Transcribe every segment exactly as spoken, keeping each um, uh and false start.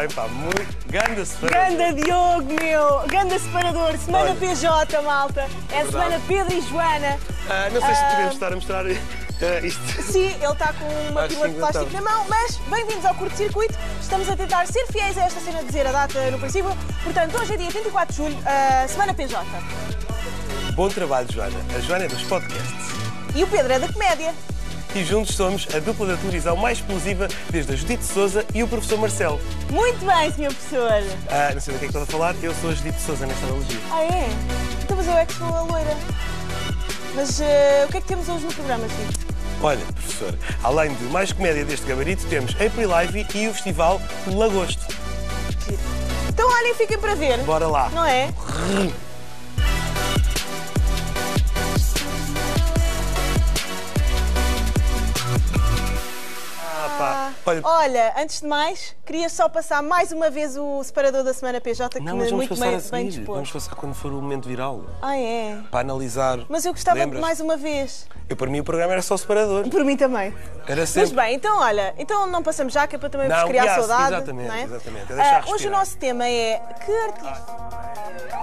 pá, muito grande separador. Ganda Diogo, meu! Ganda separador! Semana Olha. P J, malta! É Verdade. semana Pedro e Joana. Ah, não sei se Ah. podemos estar a mostrar ah, isto. Sim, ele está com uma Acho pila de que plástico então. na mão, mas bem-vindos ao curto-circuito. Estamos a tentar ser fiéis a esta cena de dizer a data no princípio. Portanto, hoje é dia vinte e quatro de julho, ah, semana P J. Bom trabalho, Joana. A Joana é dos podcasts. E o Pedro é da comédia. E juntos somos a dupla da televisão mais explosiva desde a Judite Souza e o professor Marcelo. Muito bem, senhor professor. Ah, não sei do que é que estou a falar, eu sou a Judite Souza nesta analogia. Ah, é? Então, mas eu é que sou a loira. Mas ah, o que é que temos hoje no programa, filho? Olha, professor, além de mais comédia deste gabarito, temos April Live e o Festival Lagosto. Então, olhem, fiquem para ver. Bora lá. Não é? Ah, pá. Olha, Olha, antes de mais, queria só passar mais uma vez o separador da semana P J, que não, mas vamos muito passar bem, a bem seguir. disposto. Vamos passar quando for o momento viral. Ah, é? Para analisar. Mas eu gostava Lembras? de mais uma vez. Eu, para mim, o programa era só separador. Por mim também. Era Mas sempre. bem, então olha, então não passamos já, que é para também vos Não, criar yes, saudade. exatamente, não é? exatamente, é deixar Ah, hoje o respirar. nosso tema é que artista.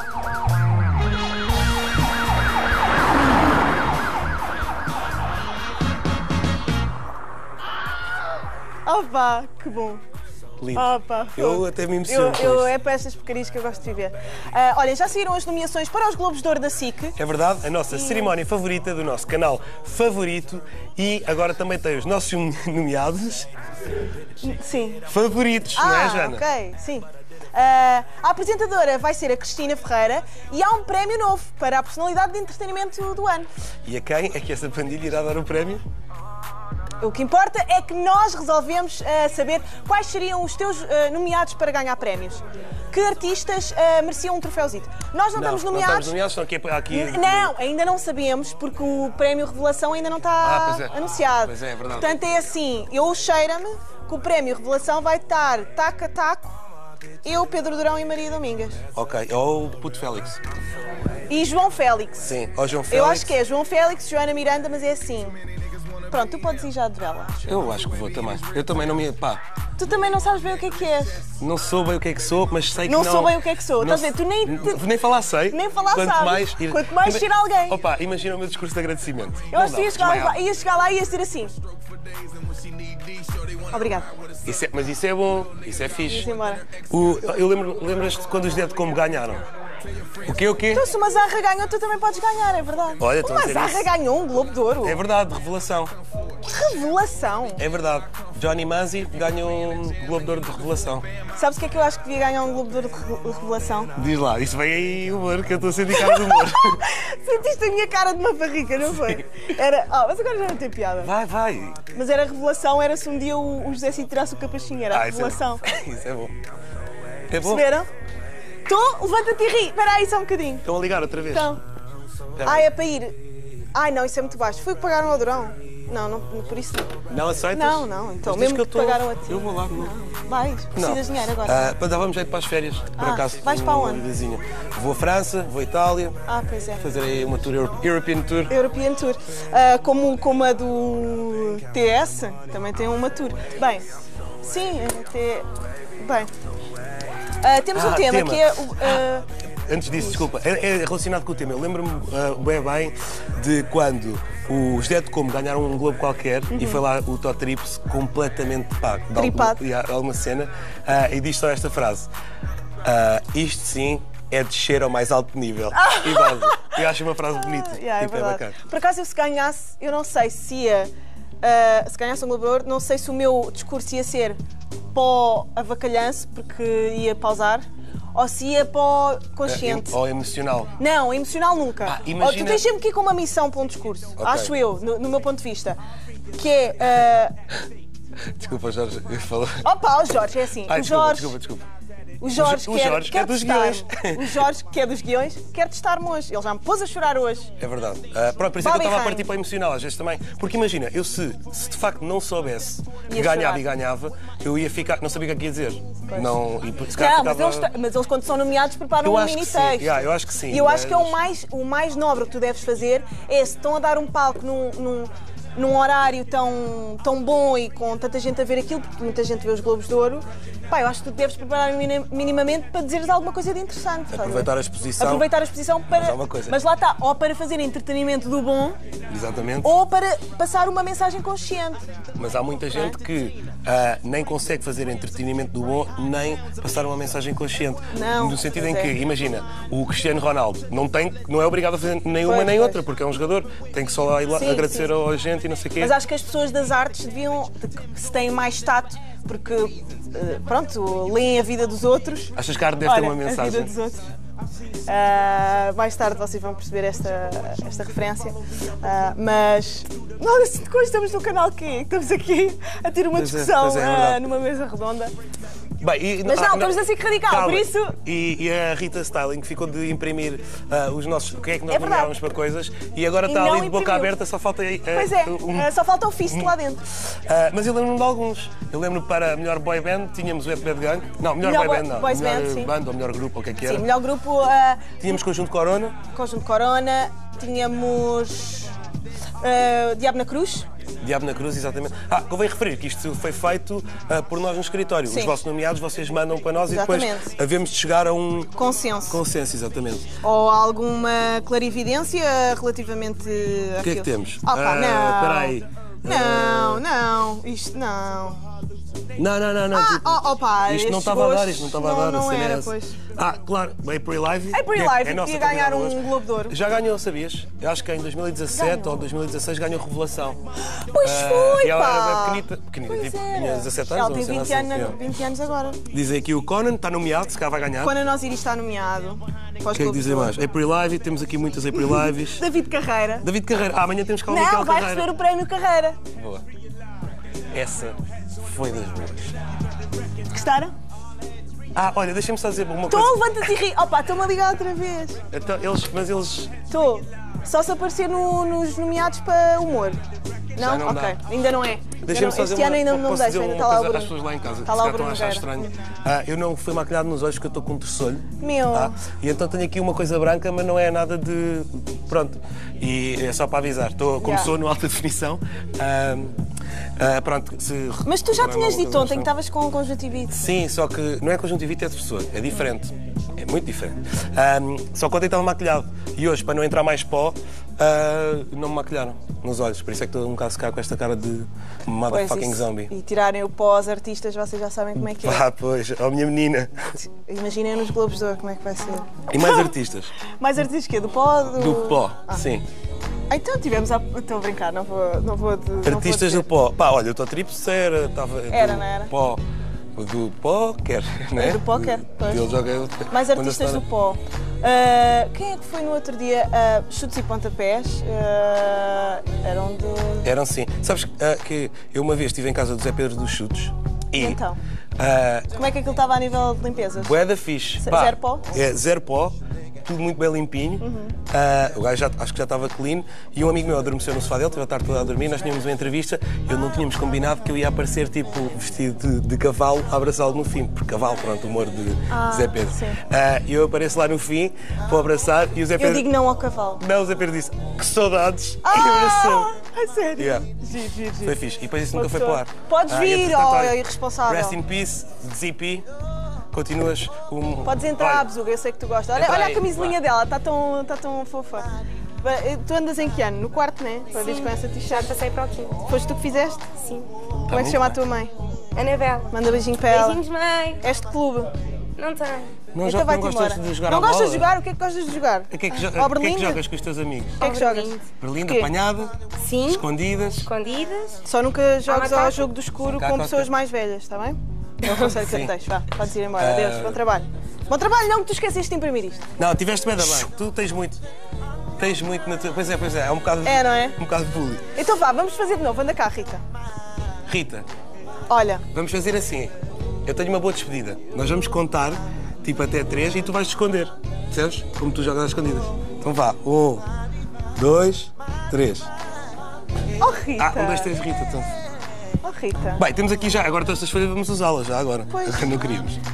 Opa, que bom. Lindo. Opa, Eu até me emociono eu, com eu, isto. É para estas porcarias que eu gosto de viver. Ah, olhem, já saíram as nomeações para os Globos de Ouro da S I C. É verdade, a nossa cerimónia favorita do nosso canal favorito e agora também tem os nossos nomeados Sim. favoritos, não é, Ah, Joana? ok, sim. Ah, a apresentadora vai ser a Cristina Ferreira e há um prémio novo para a personalidade de entretenimento do ano. E a quem é que essa pandilha irá dar o prémio? O que importa é que nós resolvemos ah, saber quais seriam os teus ah, nomeados para ganhar prémios. Que artistas ah, mereciam um troféuzito. Nós não, estamos não nomeados. estamos nomeados, só que é aqui... N- Não, ainda não sabemos, porque o prémio Revelação ainda não está Ah, pois é. anunciado. Pois é, é verdade. Portanto, é assim, eu cheira-me que o prémio Revelação vai estar taco a taco, eu, Pedro Durão e Maria Domingas. Ok, ou o Puto Félix. E João Félix. Sim, ou João Félix. Eu acho que é João Félix, Joana Miranda, mas é assim. Pronto, tu podes ir já de vela. Eu acho que vou também. Eu também não me... Pá, Tu também não sabes bem o que é que és. não sou bem o que é que sou, mas sei que Não não... sou bem o que é que sou. Não Estás a ver? Tu nem n- te- Nem falar sei. Nem falar Quanto sabes. mais ir- Quanto mais ser alguém. Opa, imagina o meu discurso de agradecimento. Eu acho Não que dá, ias chegar, lá, desmaiava. ias chegar lá e ias dizer assim. Obrigado. Isso é- mas isso é bom, isso é fixe. Vamos embora. O, eu lembro, lembras-te quando os Dead Como ganharam? O quê, o quê? Então, se o Mazarra ganhou, tu também podes ganhar, é verdade. Olha, o estou a dizer Mazarra isso. ganhou um Globo de Ouro. É verdade, revelação. Revelação. É verdade. Johnny Manzi ganhou um Globo de Ouro de revelação. Sabes o que é que eu acho que devia ganhar um Globo de Ouro de re- revelação? Diz lá, isso vem aí humor, que eu estou a sentir cara de humor. Sentiste a minha cara de uma barriga, não foi? Era. Oh, mas agora já não tem piada. Vai, vai. Mas era revelação, era se um dia o, o José Cid tirasse o capachinho, era a Ah, isso é revelação. bom. Isso é bom. É bom? Perceberam? Tô, levanta-te e ri. Espera aí só um bocadinho. Estão a ligar outra vez? Então. Espera Ah, aí. é para ir. Ai, não, isso é muito baixo. Foi o que pagaram ao Durão. Não, não, por isso não. Não aceitas? Não, não. Então, Mas diz mesmo que eu que tô- pagaram a ti. Eu vou lá. Não. Vais, precisas de dinheiro agora. Ah, para dava-me jeito para as férias, por Ah, acaso. vais para uma onde? vidazinha. Vou à França, vou à Itália, Ah, pois é. fazer aí uma tour, Euro- European Tour. European Tour. Ah, como, como a do T S, também tem uma tour. Bem, sim, até. Bem. Ah, temos um Ah, tema, tema. que é o. ah, Antes disso, desculpa, é, é relacionado com o tema. Eu lembro-me ah, bem bem de quando os Dead Como ganharam um Globo qualquer e foi lá o Tó Trips completamente pá, de alguma, Tripado. de alguma cena ah, e diz só esta frase: ah, isto sim é descer ao mais alto nível. E goza. Eu acho uma frase bonita. yeah, é Tipo, é verdade. bacana. Por acaso, eu se ganhasse, eu não sei se ia. ah, se ganhasse um Globo de Ouro, não sei se o meu discurso ia ser para o avacalhanço, porque ia pausar, ou se ia para o consciente. Ou emocional. Não, emocional nunca. Ah, Ou imagina- tu tens sempre que ir com uma missão para um discurso, Ok. acho eu, no, no meu ponto de vista. Que é. ah, Desculpa, Jorge, eu falo. Opa, o Jorge é assim. Ai, o desculpa, Jorge, desculpa, desculpa. o Jorge O quer, Jorge quer é dos testar-me. guiões. O Jorge, que é dos guiões, quer testar-me hoje. Ele já me pôs a chorar hoje. É verdade. Uh, pronto, por isso é que eu Bobby estava a Ryan. partir para o emocional, às vezes também. Porque imagina, eu se, se de facto não soubesse que Ia ganhava chorar. e ganhava, eu ia ficar. Não sabia o que é que ia dizer. Não, e, se calhar Não, mas ficava- eles, ta- mas eles quando são nomeados preparam Eu um acho mini que sim. texto. Yeah, eu acho que sim, E eu acho que é o mas- mais, o mais nobre que tu deves fazer é se estão a dar um palco num, num, num horário tão, tão bom e com tanta gente a ver aquilo, porque muita gente vê os Globos de Ouro, Pá, eu acho que tu deves preparar mini- minimamente para dizeres alguma coisa de interessante. estás a ver? Aproveitar a exposição. Aproveitar a exposição para. Mas há uma coisa. Mas lá está, ou para fazer entretenimento do bom, Exatamente. ou para passar uma mensagem consciente. Mas há muita gente que ah, nem consegue fazer entretenimento do bom, nem passar uma mensagem consciente. Não, No sentido em pois que, é. imagina, o Cristiano Ronaldo não, tem, não é obrigado a fazer nenhuma Pois, nem pois. outra, porque é um jogador, tem que só lá ir lá Sim, agradecer sim. ao gente e não sei o quê. Mas acho que as pessoas das artes deviam, se têm mais tato, porque, eh, pronto, leem a vida dos outros. Achas que a arte deve ter Olha, uma mensagem? a vida dos outros. Ah, mais tarde vocês vão perceber esta, esta referência. Ah, mas. Não, assim, como estamos no canal Q, estamos aqui a ter uma Pois é, discussão pois é, é ah, verdade. numa mesa redonda. Bem, e- Mas não, ah, estamos a ser radical, Calma. por isso. E, e a Rita Styling ficou de imprimir ah, os nossos. O que é que nós É verdade. nomeávamos para coisas e agora E está não ali de boca imprimiu. aberta, só falta aí. ah, Pois é, um- ah, só falta o fist lá dentro. Ah, mas eu lembro-me de alguns. Eu lembro para a melhor boy band, tínhamos o Wet Bad Gang. Não, melhor, Melhor boy bo- band não. boys melhor band, sim. banda ou melhor grupo, ou o que é que era. Sim, melhor grupo, ah, Tínhamos Conjunto Corona, Conjunto Corona, tínhamos ah, Diabo na Cruz. Diabo na Cruz, exatamente. Ah, convém referir que isto foi feito ah, por nós no escritório. Sim. Os vossos nomeados vocês mandam para nós Exatamente. e depois havemos de chegar a um Consenso. consenso, exatamente. Ou alguma clarividência relativamente O que é que temos? Ah, pá, Ah, não. espera aí. Não, não, isto não. Não, não, não, não. Ah, tipo, oh, oh, pá, isto não estes estava a dar, gostos isto não estava a não- dar. não a cena é era, essa. pois. Ah, claro, a April Live. A April que é- Live é nossa ia ganhar convidada um hoje. Globo de Ouro. Já ganhou, sabias? Eu acho que em dois mil e dezassete Ganhou. ou dois mil e dezasseis ganhou Revelação. Pois Ah, foi, e ela pá. era pequenita, pequenita Pois tipo, era. tinha dezassete anos. Ela ou tem uma cena vinte assim, anos, é. vinte anos agora. Dizem aqui o Conan, está nomeado, se cá vai ganhar. Quando a nós iris está nomeado. O que é que dizem mais? April Live, temos aqui muitas April Lives. David Carreira. David Carreira. Ah, amanhã temos cá o Miquel Não, vai Carreira. receber o prémio Carreira. Boa. Essa foi das boas. Gostaram? Ah, olha, deixa-me só dizer uma Estou, coisa. levanta-te e ri. Opa, estou-me a ligar outra vez. Então, eles, mas eles. Estou. Só se aparecer no- nos nomeados para humor. Já Não? não ok. dá. Ainda não é. Deixa-me Ainda só não- dizer Este ano uma, ainda não me posso deixa, dizer ainda uma está lá o coisa Bruno. às pessoas lá em casa, Está que lá se o calhar Bruno estão a achar Nogueira. estranho. Ah, eu não fui maquilhado nos olhos porque eu estou com um terçolho. Meu. Ah, e então tenho aqui uma coisa branca, mas não é nada de. Pronto. E é só para avisar. Estou, como Yeah. sou no alta definição. ah, ah, pronto, se Mas tu já repararem tinhas alguma dito coisa ontem que estranha. estavas com conjuntivite. Sim, só que não é conjuntivite, é professor. É diferente. É muito diferente. Ahm, só que ontem estava maquilhado. E hoje, para não entrar mais pó, ah, não me maquilharam nos olhos. Por isso é que estou um bocado secar com esta cara de motherfucking isso. zombie. E tirarem o pó aos artistas, vocês já sabem como é que é. Pá, pois, ó minha menina. Imaginem nos Globos de Ouro como é que vai ser. E mais artistas? Mais artistas que é? Do pó? Do, Do pó, sim. Ah, então tivemos a... Estou a brincar, não vou, não vou, de, não vou Artistas dizer. do pó. Pá, olha, o Totrips era. Estava Era, do não era? Pó. Do pó, quer, né? Do pó, quer, pois. Ele joga. Mais quando artistas está- do pó. Ah, quem é que foi no outro dia? Ah, chutes e pontapés. Ah, eram de. Eram sim. Sabes ah, que eu uma vez estive em casa do Zé Pedro dos Chutes e. Então? ah, Como é que aquilo estava a nível de limpezas? Bué da fixe. Z- Pá, zero pó? É, zero pó, tudo muito bem limpinho. Uhum. Ah, o gajo já, acho que já estava clean. E um amigo meu adormeceu no sofá dele, teve a tarde toda a dormir. Nós tínhamos uma entrevista e eu não tínhamos combinado que eu ia aparecer tipo vestido de, de cavalo a abraçá-lo no fim. Porque cavalo, pronto, o humor de Ah, Zé Pedro. sim. Ah, E eu apareço lá no fim, vou abraçar e o Zé Eu Pedro. digo não ao cavalo. Não, o Zé Pedro disse que saudades e Ah, abraçou. a sério? Yeah. Giro, giro, giro. Foi fixe. E depois isso Uma nunca foi para o pessoa- ar. Podes Ah, e vir, entretanto, ó, olha, irresponsável. Rest in peace, Z P. Continuas um. Podes entrar, Olha, Bezuga, eu sei que tu gostas. Olha, Entra olha aí, a camisolinha vá. dela, está tão, tá tão fofa. Bem, Tu andas em que ano? No quarto, né? Para vires com essa Já t-shirt. passei para o quinto. Foste tu que fizeste? Sim. Como é que muito se chama a bem. tua mãe? Anabela. Manda beijinho para ela. Beijinhos, mãe. És de clube. Não tenho. Não, então já, não vai-te gostas embora. de jogar não à bola? gostas de jogar? O que é que gostas de jogar? O que é que, jo- Ao o que, é que Berlim? jogas com os teus amigos? O que é que jogas? Berlim. Berlim, Quê? apanhada, Sim. escondidas. Escondidas. Só nunca jogas macaco. ao jogo do escuro Macaco, com pessoas ok. mais velhas, está bem? É o conselho que eu Sim. te deixo. Vá, podes ir embora. Adeus, Ah. bom trabalho. Bom trabalho, não, que tu esqueceste de imprimir isto. Não, tiveste bem da bem. Tu tens muito. Tens muito na tua. Pois é, pois é. É um bocado. É, não é? Um bocado de bullying. Então vá, vamos fazer de novo. Anda cá, Rita. Rita, Olha, vamos fazer assim. Eu tenho uma boa despedida. Nós vamos contar, tipo até três, e tu vais te esconder. Percebes? Como tu jogas às escondidas. Então vá. Um, dois, três. oh Rita. Ah, um, dois, três, Rita. Então. Oh Rita. Bem, temos aqui já. Agora todas estas folhas vamos usá-las já agora. Pois. Não queríamos.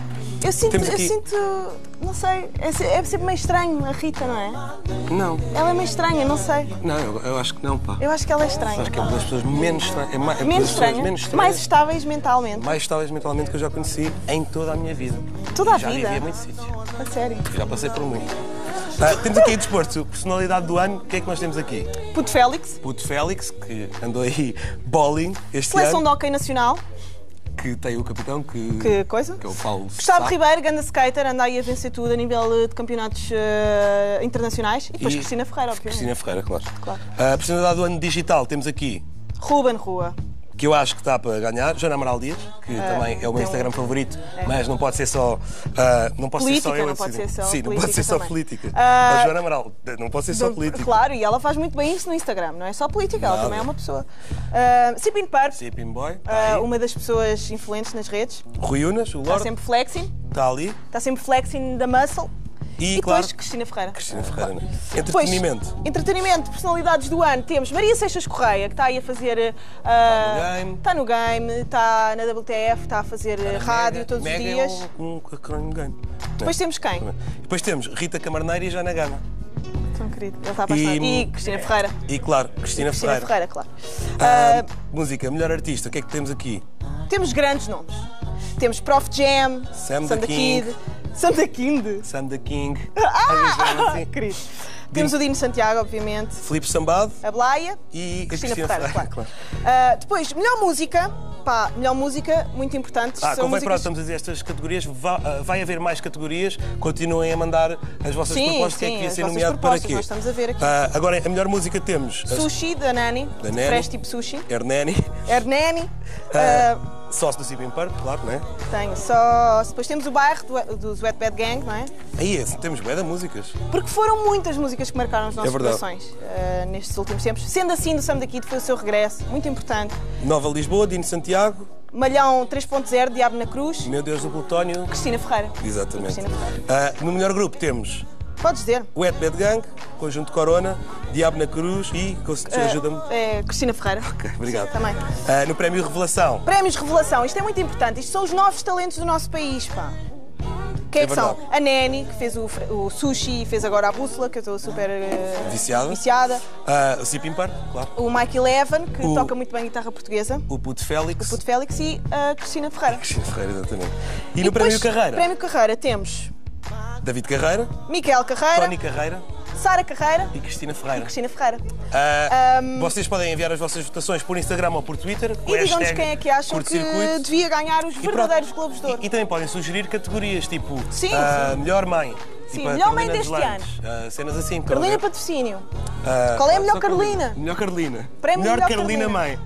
Eu sinto, Temos eu aqui- sinto, não sei, é, se- é sempre meio estranho a Rita, não é? Não, Ela é meio estranha, não sei. não, eu, eu acho que não, pá. Eu acho que ela é estranha. Acho que é uma das pessoas menos estranhas. É mais, é uma Menos das pessoas estranha, menos mais estranhas, estáveis mentalmente. mais estáveis mentalmente que eu já conheci em toda a minha vida. Toda a já vida? Já vivi em muitos sítios. A sério. Já passei por muito. Ah, temos aqui desporto, personalidade do ano. O que é que nós temos aqui? Puto Félix, Puto Félix, que andou aí bowling este seleção ano. de hóquei nacional, Que tem o capitão, que, que coisa. que é o Paulo Gustavo Sá. Ribeiro, ganda skater, anda aí a vencer tudo a nível de campeonatos eh, internacionais. E depois E Cristina Ferreira, obviamente. Cristina Ferreira, claro. Claro. A personalidade do ano digital temos aqui, Ruben Rua. que eu acho que está para ganhar, Joana Amaral Dias, que também é o meu tem um- Instagram favorito, mas não pode ser só. ah, não pode Política, ser só eu não a pode decidir. ser só Sim, não política pode ser só também. política. Ah, A Joana Amaral, não pode ser só Do- política. Claro, e ela faz muito bem isso no Instagram, não é só política, ela Nada. também é uma pessoa. Uh, Sipin Purp, Sim, Boy, está ah, aí. uma das pessoas influentes nas redes, Rui Unas, o está Lorde, sempre flexing, está ali. está sempre flexing da muscle. E, E claro, depois Cristina Ferreira. Cristina Ferreira. né? Depois, Entretenimento. entretenimento, personalidades do ano. Temos Maria Seixas Correia, que está aí a fazer. ah, no game. Está no game, está na W T F, está a fazer eh, rádio Mega- todos Mega os dias. É um, um acrónimo game. Depois temos quem? Depois temos Rita Camarneiro e Jana Gama. Tão querido, ele está apaixonado. E- E, Cristina Ferreira. E claro, Cristina, Cristina Ferreira. Ferreira, claro. Ah, Ah, música, melhor artista, o que é que temos aqui? Temos grandes nomes. Temos Prof Jam, Sam Sam da da King. Kid, Sam da Kind. Sam the King, Ah, assim. querido. Temos o Dino Santiago, obviamente. Filipe Sambado A Blaia. e a Cristina Cristina Ferreira, Ferreira. claro. Ah, depois, melhor música. Pá, melhor música, muito importante. Ah, São convém para músicas... estamos a dizer estas categorias, vai, ah, vai haver mais categorias, continuem a mandar as vossas Sim, propostas, o que é sim, que devia as ser vossas nomeado para propostas, quê? nós estamos a ver aqui. Ah, agora, a melhor música temos a Sushi da Nani. Da Nani. Fresh tipo sushi. Hernani, Hernani. ah, Ah, Sauce do Sipin Purp, claro, não é? tenho só. Depois temos o bairro do, dos Wet Bad Gang, não é? Aí esse, temos bué de músicas. Porque foram muitas músicas que marcaram os nossos É verdade. corações ah, nestes últimos tempos. Sendo assim, do Sam da Kid foi o seu regresso, muito importante. Nova Lisboa, Dino Santiago, Malhão três ponto zero, Diabo na Cruz, Meu Deus do Plutónio. Cristina Ferreira. Exatamente. Cristina Ferreira. Ah, no melhor grupo temos Podes dizer? Wet Bad Gang, Conjunto Corona, Diabo na Cruz e. Ajuda-me. É, Cristina Ferreira. Ok, obrigado. Também. Ah, no prémio Revelação, Prémios Revelação, isto é muito importante. Isto são os novos talentos do nosso país, pá. Quem é, É que são? verdade. A Neni, que fez o, fre- o sushi e fez agora a bússola, que eu estou super eh, Viciada. viciada. Ah, o Sipin Purp, claro. O Mike Eleven, que O- toca muito bem guitarra portuguesa. O Puto Félix. O Puto Félix e a Cristina Ferreira. Cristina Ferreira, exatamente. E, E no prémio depois, Carreira, Prémio Carreira temos David Carreira, Miquel Carreira, Tony Carreira Sara Carreira e Cristina e Ferreira. Cristina Ferreira. Ah, Vocês podem enviar as vossas votações por Instagram ou por Twitter. com E digam-nos hashtag quem é que acham que curto-circuito. devia ganhar os E pronto. verdadeiros Globos de Ouro. E, e também podem sugerir categorias, tipo Sim, ah, sim. melhor mãe. Sim, tipo a melhor mãe Carolina deste Deslandes. Ah, cenas assim. estão a Carolina ver? Patrocínio. Ah, Qual é a só melhor Carolina? Carolina? Melhor Carolina. Prémio melhor Melhor Carolina Carolina. Mãe.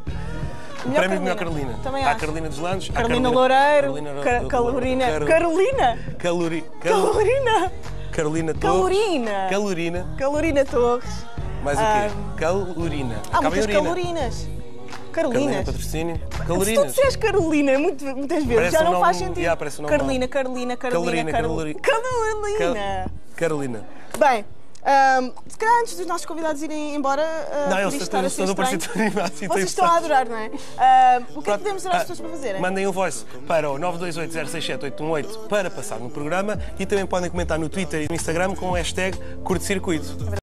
Prémio de Melhor Carolina. Também Há a acho. Carolina dos Landes. há a Carolina Loureiro. Carolina Ca- Calorina. Caro- Carolina. Calori... Cal- Calorina. Carolina Torres. Calorina. Calorina. Calorina Torres. Mais o quê? Ah, Calorina. Há Acaba em muitas urina. calorinas. Carolina Carolinas. Patrocínio. Se tu Calorinas. disseres Carolina muito- muitas vezes, Parece já um não nome- faz sentido. yeah, parece um nome Carolina, mau. Carolina, Carolina, Calorina, Carolina. Calori- Carolina. Carolina. Bem, ahm, se calhar antes dos nossos convidados irem embora, ah, Não, por eles isto estar a ser estão a parecer estranho, tão animados e tão vocês estão a interessados. adorar, não é? Ah, o que é que Pronto. podemos dizer às Ah, pessoas para fazerem? Mandem um voice para o nove dois oito zero seis sete oito um oito para passar no programa e também podem comentar no Twitter e no Instagram com o hashtag curto-circuito.